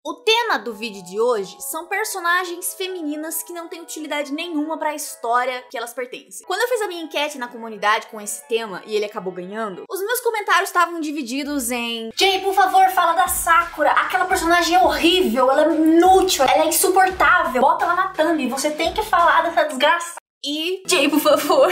O tema do vídeo de hoje são personagens femininas que não têm utilidade nenhuma para a história que elas pertencem. Quando eu fiz a minha enquete na comunidade com esse tema e ele acabou ganhando, os meus comentários estavam divididos em: Jay, por favor, fala da Sakura, aquela personagem é horrível, ela é inútil, ela é insuportável, bota ela na thumb, você tem que falar dessa desgraça. E Jay, por favor,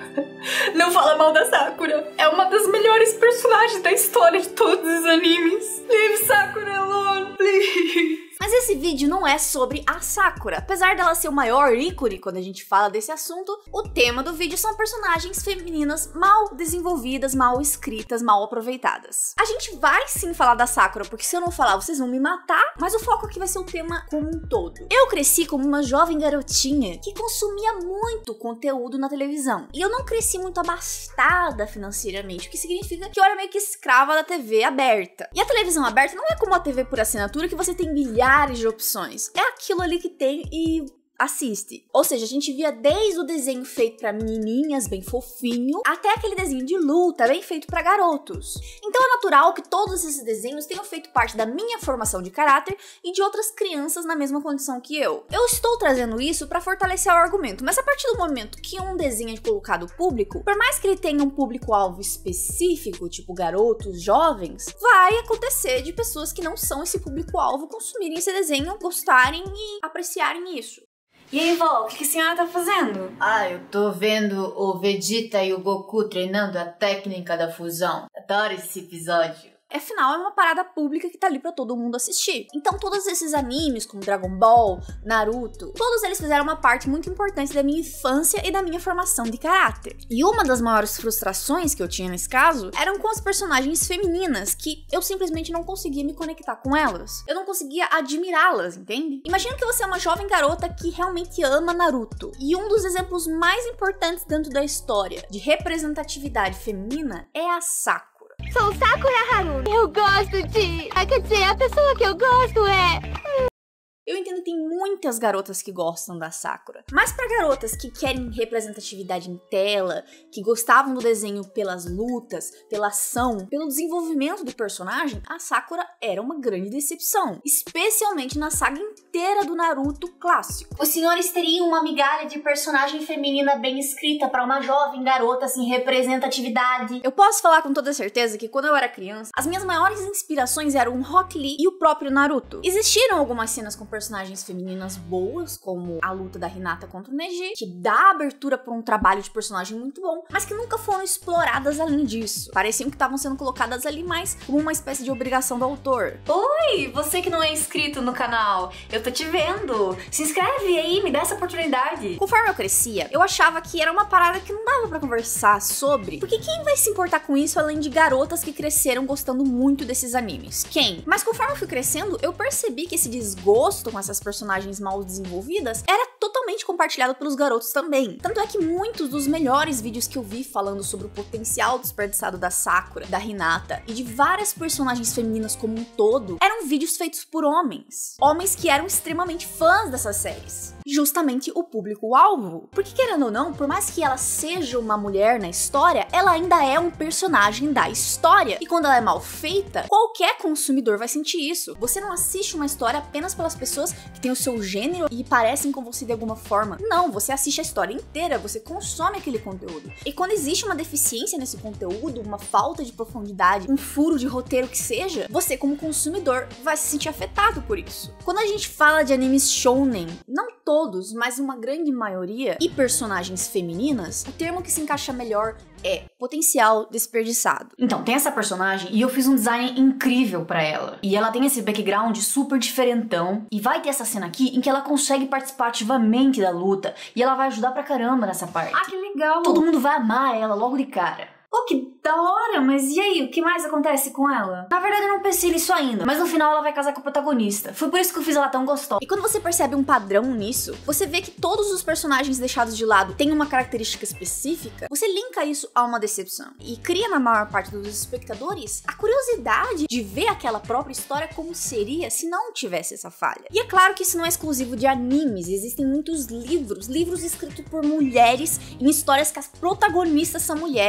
não fala mal da Sakura, é uma das melhores personagens da história de todos os animes. Leave Sakura alone, please. Mas esse vídeo não é sobre a Sakura. Apesar dela ser o maior ícone quando a gente fala desse assunto, o tema do vídeo são personagens femininas mal desenvolvidas, mal escritas, mal aproveitadas. A gente vai sim falar da Sakura, porque se eu não falar vocês vão me matar, mas o foco aqui vai ser o tema como um todo. Eu cresci como uma jovem garotinha que consumia muito conteúdo na televisão. E eu não cresci muito abastada financeiramente, o que significa que eu era meio que escrava da TV aberta. E a televisão aberta não é como a TV por assinatura que você tem milhares de opções. É aquilo ali que tem e assiste. Ou seja, a gente via desde o desenho feito pra menininhas, bem fofinho, até aquele desenho de luta, bem feito pra garotos. Então é natural que todos esses desenhos tenham feito parte da minha formação de caráter e de outras crianças na mesma condição que eu. Eu estou trazendo isso pra fortalecer o argumento, mas a partir do momento que um desenho é colocado público, por mais que ele tenha um público-alvo específico, tipo garotos, jovens, vai acontecer de pessoas que não são esse público-alvo consumirem esse desenho, gostarem e apreciarem isso. E aí, vó, o que a senhora tá fazendo? Ah, eu tô vendo o Vegeta e o Goku treinando a técnica da fusão. Adoro esse episódio. Afinal, é uma parada pública que tá ali pra todo mundo assistir. Então, todos esses animes, como Dragon Ball, Naruto, todos eles fizeram uma parte muito importante da minha infância e da minha formação de caráter. E uma das maiores frustrações que eu tinha nesse caso eram com as personagens femininas, que eu simplesmente não conseguia me conectar com elas. Eu não conseguia admirá-las, entende? Imagina que você é uma jovem garota que realmente ama Naruto. E um dos exemplos mais importantes dentro da história de representatividade feminina é a Sakura. Sou Sakura Haruno. Eu gosto de... Quer dizer, a pessoa que eu gosto é... Eu entendo que tem muitas garotas que gostam da Sakura, mas para garotas que querem representatividade em tela, que gostavam do desenho pelas lutas, pela ação, pelo desenvolvimento do personagem, a Sakura era uma grande decepção, especialmente na saga inteira do Naruto clássico. Os senhores teriam uma migalha de personagem feminina bem escrita para uma jovem garota sem representatividade? Eu posso falar com toda certeza que quando eu era criança, as minhas maiores inspirações eram o Rock Lee e o próprio Naruto. Existiram algumas cenas com personagens femininas boas, como a luta da Hinata contra o Neji, que dá abertura para um trabalho de personagem muito bom, mas que nunca foram exploradas além disso. Pareciam que estavam sendo colocadas ali mais como uma espécie de obrigação do autor. Oi, você que não é inscrito no canal, eu tô te vendo. Se inscreve aí, me dá essa oportunidade. Conforme eu crescia, eu achava que era uma parada que não dava pra conversar sobre, porque quem vai se importar com isso além de garotas que cresceram gostando muito desses animes? Quem? Mas conforme eu fui crescendo, eu percebi que esse desgosto com essas personagens mal desenvolvidas era totalmente compartilhado pelos garotos também. Tanto é que muitos dos melhores vídeos que eu vi falando sobre o potencial desperdiçado da Sakura, da Hinata e de várias personagens femininas como um todo, eram vídeos feitos por homens. Homens que eram extremamente fãs dessas séries. Justamente o público-alvo. Porque, querendo ou não, por mais que ela seja uma mulher na história, ela ainda é um personagem da história. E quando ela é mal feita, qualquer consumidor vai sentir isso. Você não assiste uma história apenas pelas pessoas que têm o seu gênero e parecem com você de alguma forma. Não, você assiste a história inteira, você consome aquele conteúdo. E quando existe uma deficiência nesse conteúdo, uma falta de profundidade, um furo de roteiro que seja, você como consumidor vai se sentir afetado por isso. Quando a gente fala de animes shounen, não todos, mas uma grande maioria, e personagens femininas, o termo que se encaixa melhor é potencial desperdiçado. Então, tem essa personagem e eu fiz um design incrível pra ela. E ela tem esse background super diferentão. E vai ter essa cena aqui em que ela consegue participar ativamente da luta. E ela vai ajudar pra caramba nessa parte. Ah, que legal! Todo mundo vai amar ela logo de cara. Oh, que da hora, mas e aí, o que mais acontece com ela? Na verdade eu não pensei nisso ainda, mas no final ela vai casar com o protagonista. Foi por isso que eu fiz ela tão gostosa. E quando você percebe um padrão nisso, você vê que todos os personagens deixados de lado têm uma característica específica, você linka isso a uma decepção. E cria na maior parte dos espectadores a curiosidade de ver aquela própria história como seria se não tivesse essa falha. E é claro que isso não é exclusivo de animes, existem muitos livros escritos por mulheres em histórias que as protagonistas são mulheres, que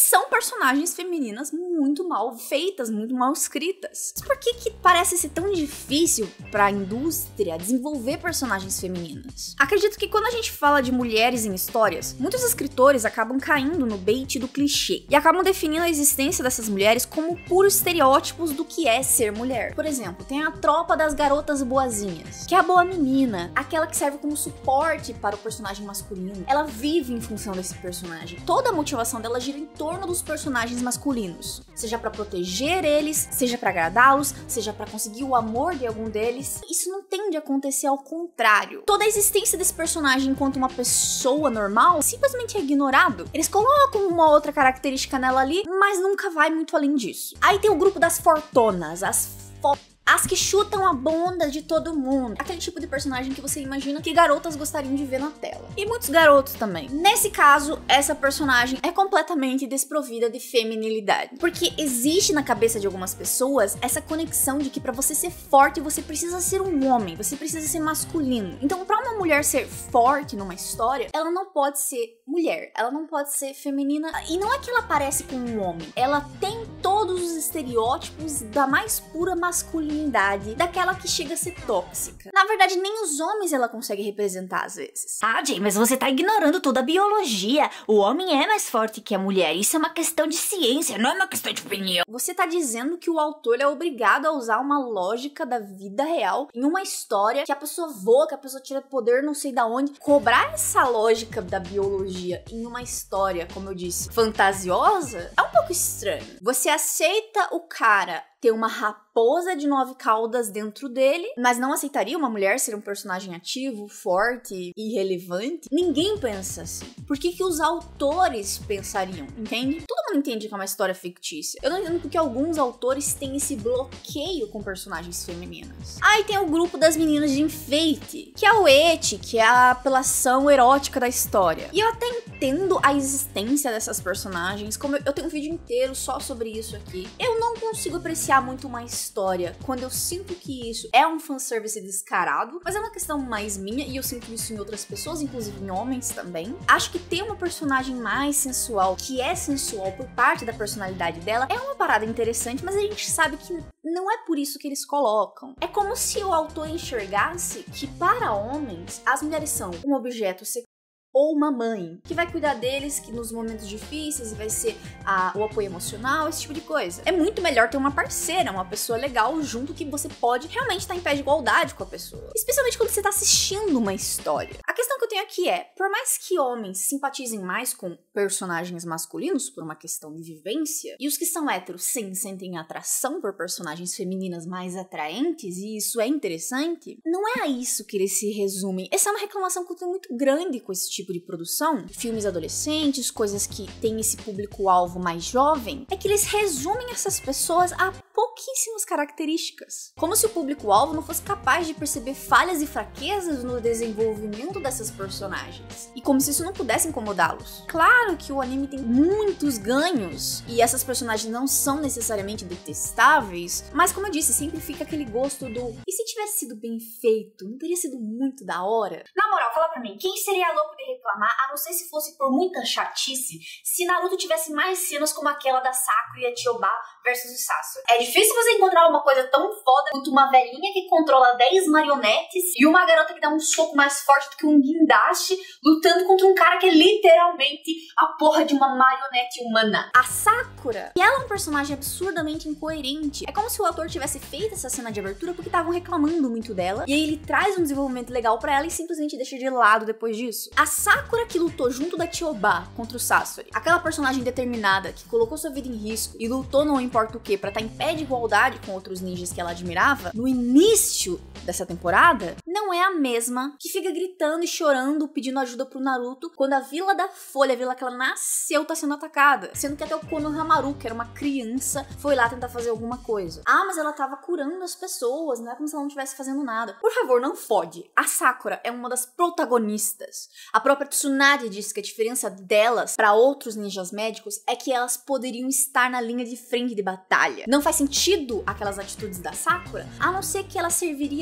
são personagens femininas muito mal feitas, muito mal escritas. Mas por que parece ser tão difícil pra indústria desenvolver personagens femininas? Acredito que quando a gente fala de mulheres em histórias, muitos escritores acabam caindo no bait do clichê e acabam definindo a existência dessas mulheres como puros estereótipos do que é ser mulher. Por exemplo, tem a tropa das garotas boazinhas, que é a boa menina, aquela que serve como suporte para o personagem masculino. Ela vive em função desse personagem. Toda a motivação dela gira em torno dos personagens masculinos, seja pra proteger eles, seja pra agradá-los, seja pra conseguir o amor de algum deles. Isso não tende a acontecer ao contrário. Toda a existência desse personagem enquanto uma pessoa normal simplesmente é ignorado. Eles colocam uma outra característica nela ali, mas nunca vai muito além disso. Aí tem o grupo das fortonas, as que chutam a bunda de todo mundo. Aquele tipo de personagem que você imagina que garotas gostariam de ver na tela. E muitos garotos também. Nesse caso, essa personagem é completamente desprovida de feminilidade. Porque existe na cabeça de algumas pessoas essa conexão de que pra você ser forte, você precisa ser um homem, você precisa ser masculino. Então, pra uma mulher ser forte numa história, ela não pode ser mulher, ela não pode ser feminina. E não é que ela parece com um homem, ela tem todos os estereótipos da mais pura masculinidade, daquela que chega a ser tóxica. Na verdade, nem os homens ela consegue representar às vezes. Ah, Jay, mas você tá ignorando toda a biologia. O homem é mais forte que a mulher. Isso é uma questão de ciência, não é uma questão de opinião. Você tá dizendo que o autor é obrigado a usar uma lógica da vida real em uma história que a pessoa voa, que a pessoa tira poder não sei da onde. Cobrar essa lógica da biologia em uma história, como eu disse, fantasiosa, é um pouco estranho. Você aceita o cara ter uma raposa de 9 caudas dentro dele, mas não aceitaria uma mulher ser um personagem ativo, forte e relevante? Ninguém pensa assim. Por que os autores pensariam, entende? Todo mundo entende que é uma história fictícia. Eu não entendo porque alguns autores têm esse bloqueio com personagens femininas. Aí tem o grupo das meninas de enfeite, que é o eti, que é a apelação erótica da história. E eu até entendo a existência dessas personagens, como eu tenho um vídeo inteiro só sobre isso aqui. Eu não consigo apreciar muito uma história quando eu sinto que isso é um fanservice descarado, mas é uma questão mais minha e eu sinto isso em outras pessoas, inclusive em homens também. Acho que ter uma personagem mais sensual, que é sensual por parte da personalidade dela, é uma parada interessante, mas a gente sabe que não é por isso que eles colocam. É como se o autor enxergasse que para homens, as mulheres são um objeto sexual ou uma mãe, que vai cuidar deles que nos momentos difíceis, vai ser o apoio emocional, esse tipo de coisa. É muito melhor ter uma parceira, uma pessoa legal junto que você pode realmente estar em pé de igualdade com a pessoa. Especialmente quando você está assistindo uma história. A questão que eu tenho aqui é, por mais que homens simpatizem mais com personagens masculinos por uma questão de vivência, e os que são héteros sim sentem atração por personagens femininas mais atraentes, e isso é interessante, não é a isso que eles se resumem. Essa é uma reclamação que eu tenho muito grande com esse tipo de produção, filmes adolescentes, coisas que têm esse público-alvo mais jovem, é que eles resumem essas pessoas a pouquíssimas características. Como se o público-alvo não fosse capaz de perceber falhas e fraquezas no desenvolvimento dessas personagens. E como se isso não pudesse incomodá-los. Claro que o anime tem muitos ganhos, e essas personagens não são necessariamente detestáveis, mas como eu disse, sempre fica aquele gosto do e se tivesse sido bem feito, não teria sido muito da hora? Na moral, fala pra mim, quem seria louco de reclamar, a não ser se fosse por muita chatice, se Naruto tivesse mais cenas como aquela da Sakura e a Chiyoba versus o Sasuke? É difícil você encontrar uma coisa tão foda quanto uma velhinha que controla 10 marionetes e uma garota que dá um soco mais forte do que um guindaste lutando contra um cara que é literalmente a porra de uma marionete humana. A Sakura, e ela é um personagem absurdamente incoerente. É como se o autor tivesse feito essa cena de abertura porque estavam reclamando muito dela, e aí ele traz um desenvolvimento legal pra ela e simplesmente deixa de lado depois disso. A Sakura que lutou junto da Chiyoba contra o Sasuke, aquela personagem determinada que colocou sua vida em risco e lutou não importa o que pra estar em pé de igualdade com outros ninjas que ela admirava, no início dessa temporada, não é a mesma que fica gritando e chorando, pedindo ajuda pro Naruto, quando a Vila da Folha, a vila que ela nasceu, tá sendo atacada. Sendo que até o Konohamaru, que era uma criança, foi lá tentar fazer alguma coisa. Ah, mas ela tava curando as pessoas, não é como se ela não estivesse fazendo nada. Por favor, não fode. A Sakura é uma das protagonistas. A própria Tsunade disse que a diferença delas para outros ninjas médicos é que elas poderiam estar na linha de frente de batalha. Não faz sentido aquelas atitudes da Sakura, a não ser que ela serviria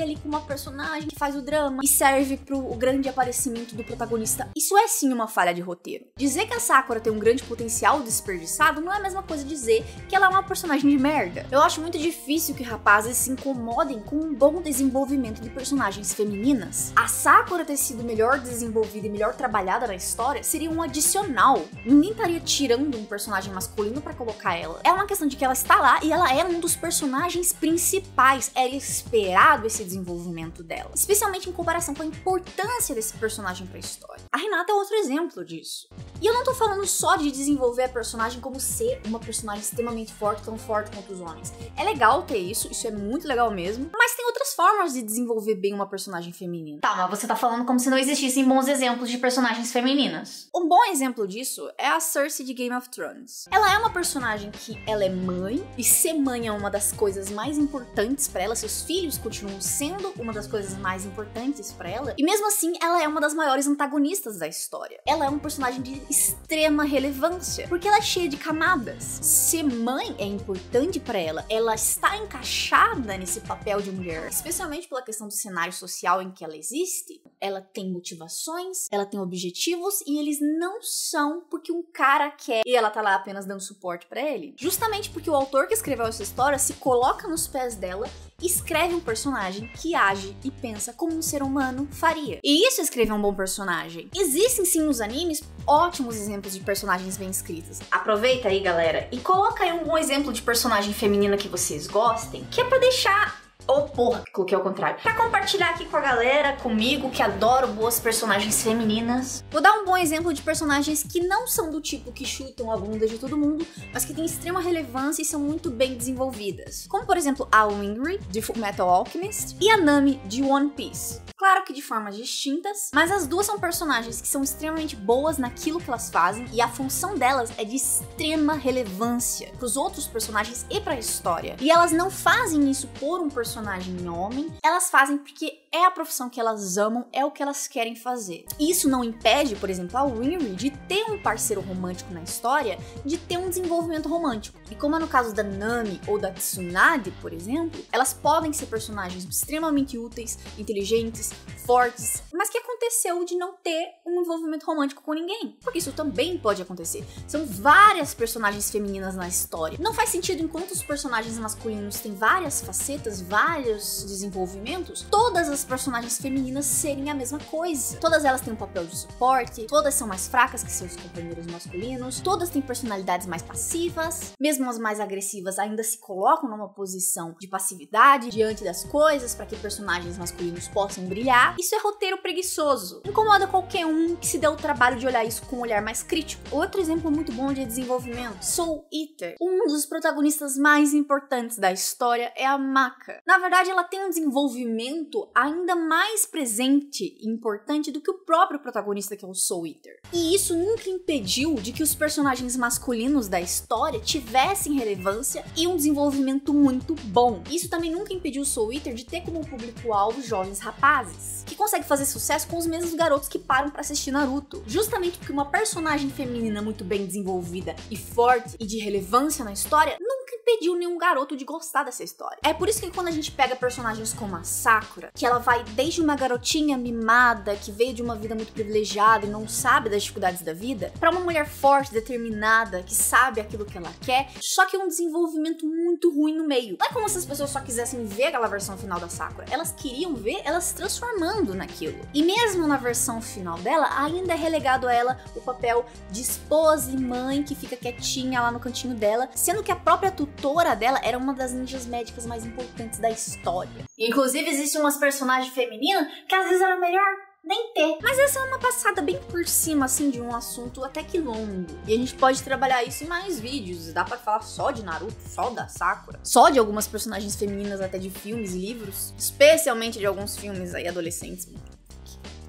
ali como uma personagem que faz o drama e serve pro grande aparecimento do protagonista. Isso é sim uma falha de roteiro. Dizer que a Sakura tem um grande potencial desperdiçado não é a mesma coisa de dizer que ela é uma personagem de merda. Eu acho muito difícil que rapazes se incomodem com um bom desenvolvimento de personagens femininas. A Sakura ter sido melhor desenvolvida e melhor trabalhada na história seria um adicional. Ninguém estaria tirando um personagem masculino pra colocar ela. É uma questão de que ela está lá e ela é um dos personagens principais. Era esperado esse desenvolvimento dela, especialmente em comparação com a importância desse personagem pra história. A Hinata é outro exemplo disso. E eu não tô falando só de desenvolver a personagem como ser uma personagem extremamente forte, tão forte quanto os homens. É legal ter isso é muito legal mesmo, mas tem outras formas de desenvolver bem uma personagem feminina. Tá, mas você tá falando como se não existissem bons exemplos de personagens femininas. Um bom exemplo disso é a Cersei de Game of Thrones. Ela é uma personagem que ela é mãe, e ser mãe é uma das coisas mais importantes pra ela, seus filhos continuam sendo uma das coisas mais importantes pra ela, e mesmo assim ela é uma das maiores antagonistas da história. Ela é um personagem de extrema relevância, porque ela é cheia de camadas. Ser mãe é importante pra ela, ela está encaixada nesse papel de mulher, especialmente pela questão do cenário social em que ela existe. Ela tem motivações, ela tem objetivos, e eles não são porque um cara quer e ela tá lá apenas dando suporte pra ele. Justamente porque o autor que escreveu essa história se coloca nos pés dela e escreve um personagem que age e pensa como um ser humano faria. E isso é escrever um bom personagem. Existem sim nos animes ótimos exemplos de personagens bem escritas. Aproveita aí, galera, e coloca aí um bom exemplo de personagem feminina que vocês gostem, que é pra deixar... Oh, porra, coloquei ao contrário. Pra compartilhar aqui com a galera, comigo, que adoro boas personagens femininas. Vou dar um bom exemplo de personagens que não são do tipo que chutam a bunda de todo mundo, mas que têm extrema relevância e são muito bem desenvolvidas. Como, por exemplo, a Winry, de Fullmetal Alchemist, e a Nami, de One Piece. Claro que de formas distintas, mas as duas são personagens que são extremamente boas naquilo que elas fazem, e a função delas é de extrema relevância pros outros personagens e pra história. E elas não fazem isso por um personagem homem, elas fazem porque é a profissão que elas amam, é o que elas querem fazer. Isso não impede, por exemplo, a Winry de ter um parceiro romântico na história, de ter um desenvolvimento romântico. E como é no caso da Nami ou da Tsunade, por exemplo, elas podem ser personagens extremamente úteis, inteligentes, fortes, mas que aconteceu de não ter um envolvimento romântico com ninguém. Porque isso também pode acontecer. São várias personagens femininas na história. Não faz sentido, enquanto os personagens masculinos têm várias facetas, vários desenvolvimentos, todas as personagens femininas serem a mesma coisa. Todas elas têm um papel de suporte, todas são mais fracas que seus companheiros masculinos, todas têm personalidades mais passivas, mesmo as mais agressivas ainda se colocam numa posição de passividade diante das coisas para que personagens masculinos possam brilhar. Isso é roteiro preguiçoso. Incomoda qualquer um que se dê o trabalho de olhar isso com um olhar mais crítico. Outro exemplo muito bom de desenvolvimento, Soul Eater. Um dos protagonistas mais importantes da história é a Maka. Na verdade, ela tem um desenvolvimento ainda mais presente e importante do que o próprio protagonista, que é o Soul Eater. E isso nunca impediu de que os personagens masculinos da história tivessem relevância e um desenvolvimento muito bom. Isso também nunca impediu o Soul Eater de ter como público-alvo jovens rapazes, que conseguem fazer sucesso com os mesmos garotos que param pra assistir Naruto. Justamente porque uma personagem feminina muito bem desenvolvida e forte e de relevância na história nunca impediu nenhum garoto de gostar dessa história. É por isso que quando a gente pega personagens como a Sakura, que ela vai desde uma garotinha mimada, que veio de uma vida muito privilegiada e não sabe das dificuldades da vida, pra uma mulher forte, determinada, que sabe aquilo que ela quer, só que um desenvolvimento muito ruim no meio. Não é como se as pessoas só quisessem ver aquela versão final da Sakura, elas queriam ver ela se transformando naquilo. E mesmo na versão final dela, ainda é relegado a ela o papel de esposa e mãe que fica quietinha lá no cantinho dela, sendo que a própria tutora dela era uma das ninjas médicas mais importantes da história. Inclusive, existem umas personagens femininas que às vezes era melhor nem ter. Mas essa é uma passada bem por cima, assim, de um assunto até que longo. E a gente pode trabalhar isso em mais vídeos. Dá pra falar só de Naruto, só da Sakura, só de algumas personagens femininas, até de filmes e livros. Especialmente de alguns filmes aí adolescentes.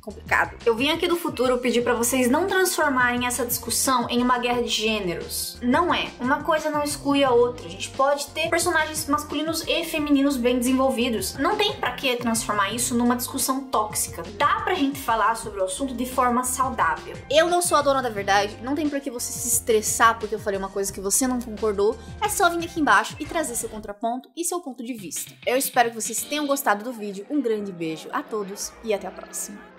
complicado. Eu vim aqui do futuro pedir pra vocês não transformarem essa discussão em uma guerra de gêneros. Não é. Uma coisa não exclui a outra. A gente pode ter personagens masculinos e femininos bem desenvolvidos. Não tem pra que transformar isso numa discussão tóxica. Dá pra gente falar sobre o assunto de forma saudável. Eu não sou a dona da verdade, não tem por que você se estressar porque eu falei uma coisa que você não concordou. É só vir aqui embaixo e trazer seu contraponto e seu ponto de vista. Eu espero que vocês tenham gostado do vídeo. Um grande beijo a todos e até a próxima.